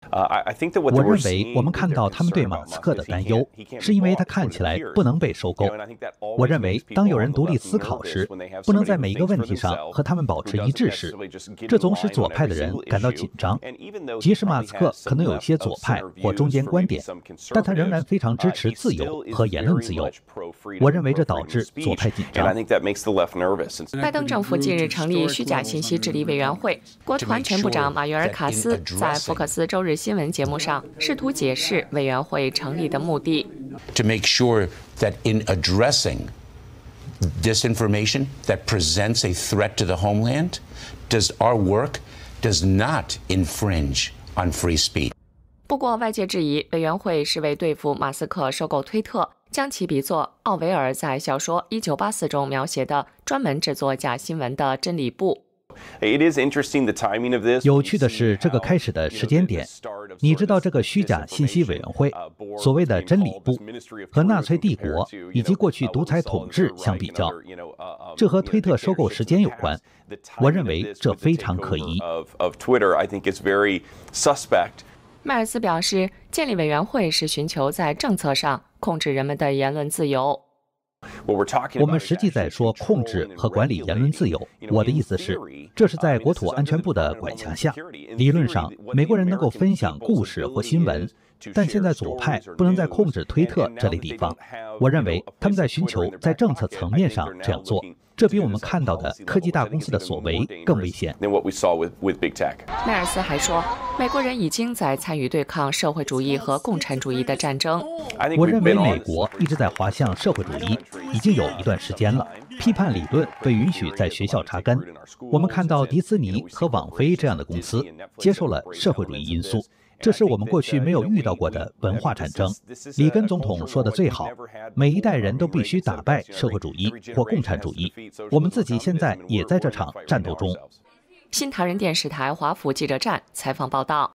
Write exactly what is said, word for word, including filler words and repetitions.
我认为我们看到他们对马斯克的担忧，是因为他看起来不能被收购。我认为，当有人独立思考时，不能在每一个问题上和他们保持一致时，这总使左派的人感到紧张。即使马斯克可能有一些左派或中间观点，但他仍然非常支持自由和言论自由。我认为这导致左派紧张。 拜登政府近日成立虚假信息治理委员会，国土安全部长马约尔卡斯在福克斯周日新闻节目上试图解释委员会成立的目的。 To make sure that in addressing disinformation that presents a threat to the homeland, does our work does not infringe on free speech. 不过，外界质疑委员会是为对付马斯克收购推特，将其比作奥维尔在小说《一九八四》中描写的专门制作假新闻的真理部。 有趣的是，这个开始的时间点。你知道，这个虚假信息委员会，所谓的真理部，和纳粹帝国以及过去独裁统治相比较，这和推特收购时间有关。我认为这非常可疑。 迈尔斯表示，建立委员会是寻求在政策上控制人们的言论自由。 我们实际在说控制和管理言论自由。我的意思是，这是在国土安全部的管辖下。理论上，美国人能够分享故事或新闻，但现在左派不能再控制推特这类地方。我认为他们在寻求在政策层面上这样做，这比我们看到的科技大公司的所为更危险。 迈尔斯还说，美国人已经在参与对抗社会主义和共产主义的战争。 我认为美国一直在滑向社会主义，已经有一段时间了。批判理论被允许在学校扎根。我们看到迪斯尼和网飞这样的公司接受了社会主义因素，这是我们过去没有遇到过的文化战争。里根总统说的最好，每一代人都必须打败社会主义或共产主义。我们自己现在也在这场战斗中。 新唐人电视台华府记者站采访报道。